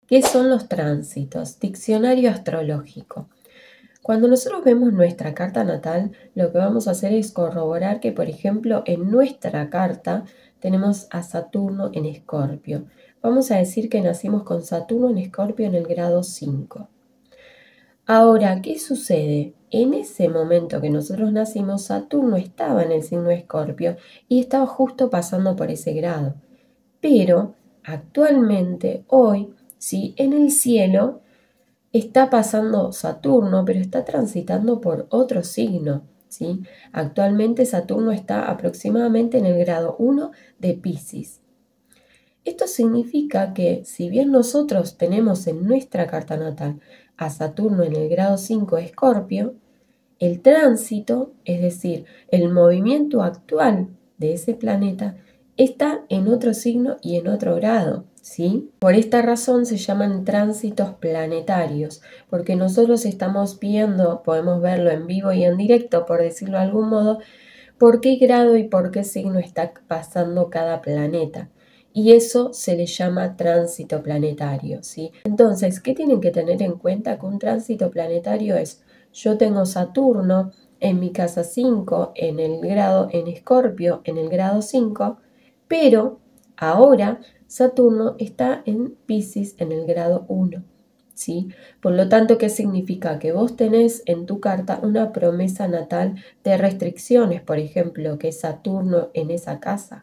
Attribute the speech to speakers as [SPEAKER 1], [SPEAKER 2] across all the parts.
[SPEAKER 1] ¿Qué son los tránsitos? Diccionario astrológico. Cuando nosotros vemos nuestra carta natal, lo que vamos a hacer es corroborar que, por ejemplo, en nuestra carta tenemos a Saturno en Escorpio. Vamos a decir que nacimos con Saturno en Escorpio en el grado 5. Ahora, ¿qué sucede? En ese momento que nosotros nacimos, Saturno estaba en el signo de Escorpio y estaba justo pasando por ese grado. Pero actualmente, hoy, ¿sí? En el cielo está pasando Saturno, pero está transitando por otro signo, ¿sí? Actualmente Saturno está aproximadamente en el grado 1 de Piscis. Esto significa que si bien nosotros tenemos en nuestra carta natal a Saturno en el grado 5 de Escorpio, el tránsito, es decir, el movimiento actual de ese planeta, está en otro signo y en otro grado, ¿sí? Por esta razón se llaman tránsitos planetarios, porque nosotros estamos viendo, podemos verlo en vivo y en directo, por decirlo de algún modo, por qué grado y por qué signo está pasando cada planeta. Y eso se le llama tránsito planetario, ¿sí? Entonces, ¿qué tienen que tener en cuenta? Que un tránsito planetario es: yo tengo Saturno en mi casa 5, en Escorpio, en el grado 5, pero ahora Saturno está en Piscis en el grado 1, ¿sí? Por lo tanto, ¿qué significa? Que vos tenés en tu carta una promesa natal de restricciones, por ejemplo, que es Saturno en esa casa.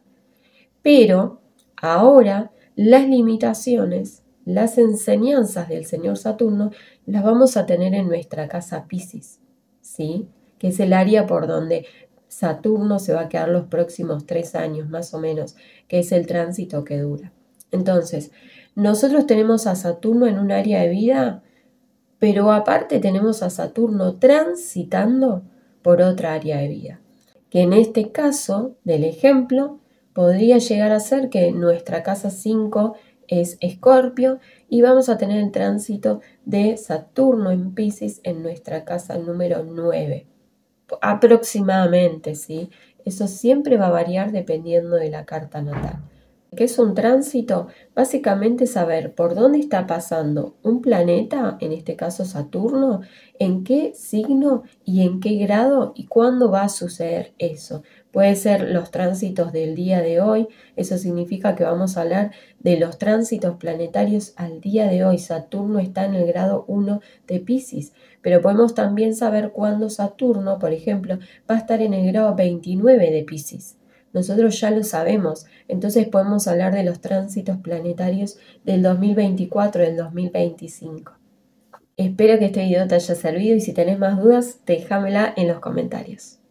[SPEAKER 1] Pero ahora las limitaciones, las enseñanzas del señor Saturno, las vamos a tener en nuestra casa Piscis, ¿sí? Que es el área por donde Saturno se va a quedar los próximos 3 años más o menos, que es el tránsito que dura. Entonces, nosotros tenemos a Saturno en un área de vida, pero aparte tenemos a Saturno transitando por otra área de vida, que en este caso del ejemplo podría llegar a ser que nuestra casa 5 es Escorpio y vamos a tener el tránsito de Saturno en Piscis en nuestra casa número 9, aproximadamente, ¿sí? Eso siempre va a variar dependiendo de la carta natal. ¿Qué es un tránsito? Básicamente saber por dónde está pasando un planeta, en este caso Saturno, en qué signo y en qué grado y cuándo va a suceder eso. Puede ser los tránsitos del día de hoy, eso significa que vamos a hablar de los tránsitos planetarios al día de hoy. Saturno está en el grado 1 de Piscis, pero podemos también saber cuándo Saturno, por ejemplo, va a estar en el grado 29 de Piscis. Nosotros ya lo sabemos, entonces podemos hablar de los tránsitos planetarios del 2024 y del 2025. Espero que este video te haya servido y si tenés más dudas, déjamela en los comentarios.